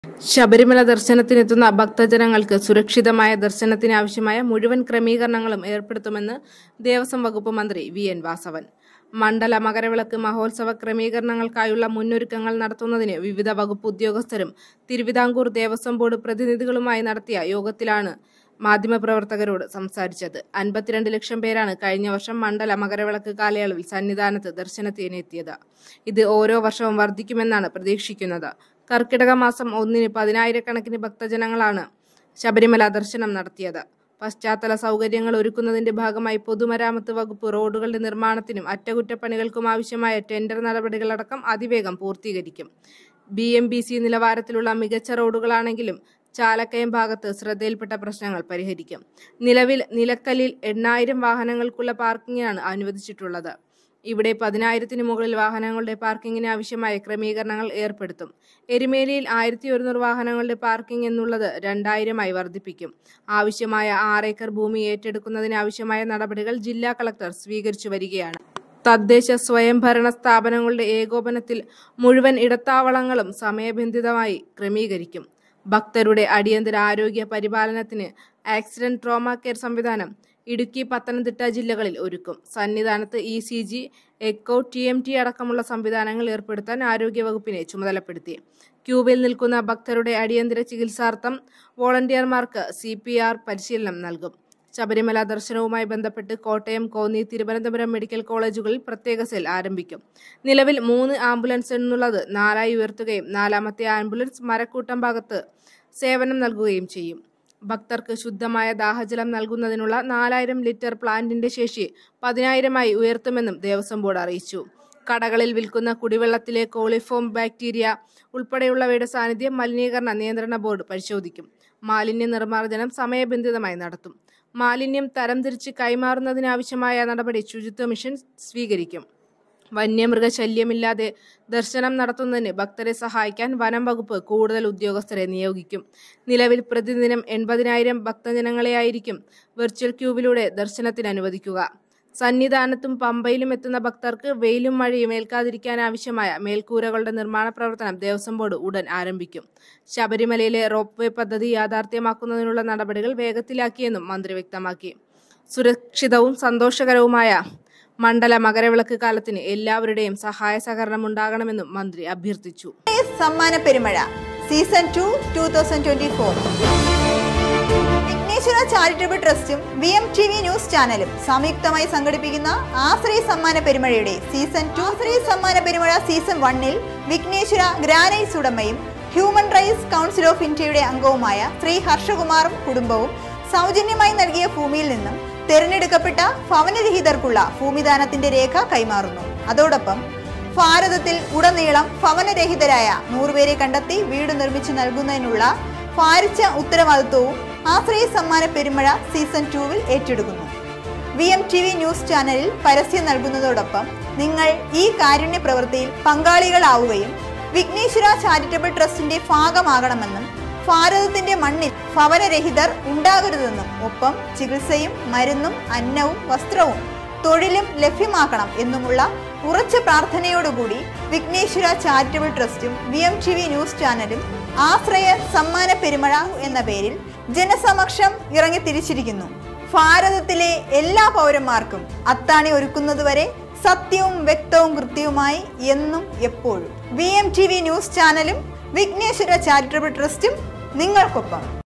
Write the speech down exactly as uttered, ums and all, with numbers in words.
ശബരിമല ദർശനത്തിനെത്തുന്ന ഭക്തജനങ്ങൾക്ക് സുരക്ഷിതമായ ദർശനത്തിനാവശ്യമായ മുഴുവൻ ക്രമീകരണങ്ങളും ഏർപ്പെടുത്തുമെന്ന് ദേവസ്വം വകുപ്പ് മന്ത്രി വി എൻ വാസവൻ. മണ്ഡല മകരവിളക്ക് മഹോത്സവ ക്രമീകരണങ്ങൾക്കായുള്ള മുന്നൊരുക്കങ്ങൾ നടത്തുന്നതിന് വിവിധ വകുപ്പ് ഉദ്യോഗസ്ഥരും തിരുവിതാംകൂർ ദേവസ്വം ബോർഡ് പ്രതിനിധികളുമായി നടത്തിയ യോഗത്തിലാണ് മാധ്യമപ്രവർത്തകരോട് സംസാരിച്ചത്. അൻപത്തിരണ്ട് ലക്ഷം പേരാണ് കഴിഞ്ഞ വർഷം മണ്ഡല മകരവിളക്ക് കാലയളവിൽ സന്നിധാനത്ത് ദർശനത്തിനെത്തിയത്. ഇത് ഓരോ വർഷവും വർദ്ധിക്കുമെന്നാണ് പ്രതീക്ഷിക്കുന്നത്. കർക്കിടക മാസം ഒന്നിന് പതിനായിരക്കണക്കിന് ഭക്തജനങ്ങളാണ് ശബരിമല ദർശനം നടത്തിയത്. പശ്ചാത്തല സൗകര്യങ്ങൾ ഒരുക്കുന്നതിന്റെ ഭാഗമായി പൊതുമരാമത്ത് വകുപ്പ് റോഡുകളുടെ നിർമ്മാണത്തിനും അറ്റകുറ്റപ്പണികൾക്കും ആവശ്യമായ ടെൻഡർ നടപടികളടക്കം അതിവേഗം പൂർത്തീകരിക്കും. ബി എം ബി സി നിലവാരത്തിലുള്ള മികച്ച റോഡുകളാണെങ്കിലും ചാലക്കയം ഭാഗത്ത് ശ്രദ്ധയിൽപ്പെട്ട പ്രശ്നങ്ങൾ പരിഹരിക്കും. നിലവിൽ നിലക്കലിൽ എണ്ണായിരം വാഹനങ്ങൾക്കുള്ള പാർക്കിംഗാണ് അനുവദിച്ചിട്ടുള്ളത്. ഇവിടെ പതിനായിരത്തിന് മുകളിൽ വാഹനങ്ങളുടെ പാർക്കിങ്ങിന് ആവശ്യമായ ക്രമീകരണങ്ങൾ ഏർപ്പെടുത്തും. എരുമേലിയിൽ ആയിരത്തി ഒരുന്നൂറ് വാഹനങ്ങളുടെ പാർക്കിംഗ് എന്നുള്ളത് രണ്ടായിരമായി വർദ്ധിപ്പിക്കും. ആവശ്യമായ ആറേക്കർ ഭൂമി ഏറ്റെടുക്കുന്നതിനാവശ്യമായ നടപടികൾ ജില്ലാ കളക്ടർ സ്വീകരിച്ചു വരികയാണ്. തദ്ദേശ സ്വയംഭരണ സ്ഥാപനങ്ങളുടെ ഏകോപനത്തിൽ മുഴുവൻ ഇടത്താവളങ്ങളും സമയബന്ധിതമായി ക്രമീകരിക്കും. ഭക്തരുടെ അടിയന്തര ആരോഗ്യ പരിപാലനത്തിന് ആക്സിഡന്റ് ട്രോമ കെയർ സംവിധാനം ഇടുക്കി, പത്തനംതിട്ട ജില്ലകളിൽ ഒരുക്കും. സന്നിധാനത്ത് E C G, echo, T M T അടക്കമുള്ള സംവിധാനങ്ങൾ ഏർപ്പെടുത്താൻ ആരോഗ്യവകുപ്പിനെ ചുമതലപ്പെടുത്തി. ക്യൂബിൽ നിൽക്കുന്ന ഭക്തരുടെ അടിയന്തര ചികിത്സാർത്ഥം വോളണ്ടിയർമാർക്ക് സി പി ആർ പരിശീലനം നൽകും. ശബരിമല ദർശനവുമായി ബന്ധപ്പെട്ട് കോട്ടയം, കോന്നി, തിരുവനന്തപുരം മെഡിക്കൽ കോളേജുകളിൽ പ്രത്യേക സെൽ ആരംഭിക്കും. നിലവിൽ മൂന്ന് ആംബുലൻസ് എന്നുള്ളത് നാലായി ഉയർത്തുകയും നാലാമത്തെ ആംബുലൻസ് മരക്കൂട്ടം ഭാഗത്ത് സേവനം നൽകുകയും ചെയ്യും. ഭക്തർക്ക് ശുദ്ധമായ ദാഹജലം നൽകുന്നതിനുള്ള നാലായിരം ലിറ്റർ പ്ലാന്റിന്റെ ശേഷി പതിനായിരമായി ഉയർത്തുമെന്നും ദേവസ്വം ബോർഡ് അറിയിച്ചു. കടകളിൽ വിൽക്കുന്ന കുടിവെള്ളത്തിലെ കോളിഫോം ബാക്ടീരിയ ഉൾപ്പെടെയുള്ളവയുടെ സാന്നിധ്യം മലിനീകരണ നിയന്ത്രണ ബോർഡ് പരിശോധിക്കും. മാലിന്യ നിർമ്മാർജ്ജനം സമയബന്ധിതമായി നടത്തും. മാലിന്യം തരംതിരിച്ച് കൈമാറുന്നതിനാവശ്യമായ നടപടി ശുചിത്വ മിഷൻ സ്വീകരിക്കും. വന്യമൃഗശല്യമില്ലാതെ ദർശനം നടത്തുന്നതിന് ഭക്തരെ സഹായിക്കാൻ വനം വകുപ്പ് കൂടുതൽ ഉദ്യോഗസ്ഥരെ നിയോഗിക്കും. നിലവിൽ പ്രതിദിനം എൺപതിനായിരം ഭക്തജനങ്ങളെയായിരിക്കും വെർച്വൽ ക്യൂവിലൂടെ ദർശനത്തിന് അനുവദിക്കുക. സന്നിധാനത്തും പമ്പയിലും എത്തുന്ന ഭക്തർക്ക് വെയിലും മഴയും ഏൽക്കാതിരിക്കാനാവശ്യമായ മേൽക്കൂരകളുടെ നിർമ്മാണ പ്രവർത്തനം ദേവസ്വം ബോർഡ് ഉടൻ ആരംഭിക്കും. ശബരിമലയിലെ റോപ്പ് വേ പദ്ധതി യാഥാർത്ഥ്യമാക്കുന്നതിനുള്ള നടപടികൾ വേഗത്തിലാക്കിയെന്നും മന്ത്രി വ്യക്തമാക്കി. സുരക്ഷിതവും സന്തോഷകരവുമായ മണ്ഡല മകരവിളക്ക് കാലത്തിന് എല്ലാവരുടെയും സഹായ സഹകരണം ഉണ്ടാകണമെന്നും മന്ത്രി അഭ്യർത്ഥിച്ചു. സമ്മാന പെരുമഴ season two twenty twenty four Vighneshwara charitable ട്രസ്റ്റും V M T V news ചാനലും സംയുക്തമായി സംഘടിപ്പിക്കുന്ന ആശ്രയ സമ്മാന പെരുമഴയുടെ സീസൺ ടു ആശ്രയ സമ്മാന പെരുമഴ സീസൺ വണ്ണിൽ വിഘ്നേശ്വര ഗ്രാനൈറ്റ്സ് ഉടമയും ഹ്യൂമൻ റൈറ്റ്സ് കൗൺസിൽ ഓഫ് ഇന്ത്യയുടെ അംഗവുമായ ശ്രീ ഹർഷകുമാറും കുടുംബവും സൗജന്യമായി നൽകിയ ഭൂമിയിൽ നിന്നും തെരഞ്ഞെടുക്കപ്പെട്ട ഭവനരഹിതർക്കുള്ള ഭൂമിദാനത്തിന്റെ രേഖ കൈമാറുന്നു. അതോടൊപ്പം ഭാരതത്തിൽ ഉടനീളം ഭവനരഹിതരായ നൂറുപേരെ കണ്ടെത്തി വീട് നിർമ്മിച്ചു നൽകുന്നതിനുള്ള ഭാരിച്ച ഉത്തരവാദിത്വവും ആശ്രയ സമ്മാന പെരുമഴ സീസൺ ടൂവിൽ ഏറ്റെടുക്കുന്നു. V M T V news ചാനലിൽ പരസ്യം നൽകുന്നതോടൊപ്പം നിങ്ങൾ ഈ കാരുണ്യ പ്രവൃത്തിയിൽ പങ്കാളികളാവുകയും വിഘ്നേശ്വര ചാരിറ്റബിൾ ട്രസ്റ്റിന്റെ ഭാഗമാകണമെന്നും ഭാരതത്തിന്റെ മണ്ണിൽ ഭവനരഹിതർ ഉണ്ടാകരുതെന്നും ഒപ്പം ചികിത്സയും മരുന്നും അന്നവും വസ്ത്രവും തൊഴിലും ലഭ്യമാക്കണം എന്നുമുള്ള ഉറച്ച പ്രാർത്ഥനയോടുകൂടി വിഘ്നേശ്വര ചാരിറ്റബിൾ ട്രസ്റ്റും V M T V news ചാനലും ആശ്രയ സമ്മാന പെരുമഴ എന്ന പേരിൽ ജനസമക്ഷം ഇറങ്ങി തിരിച്ചിരിക്കുന്നു. ഭാരതത്തിലെ എല്ലാ പൗരന്മാർക്കും അത്താണി ഒരുക്കുന്നതുവരെ സത്യവും വ്യക്തവും കൃത്യവുമായി എന്നും എപ്പോഴും V M T V news ചാനലും വിഘ്നേശ്വര ചാരിറ്റബിൾ ട്രസ്റ്റും നിങ്ങൾക്കൊപ്പം.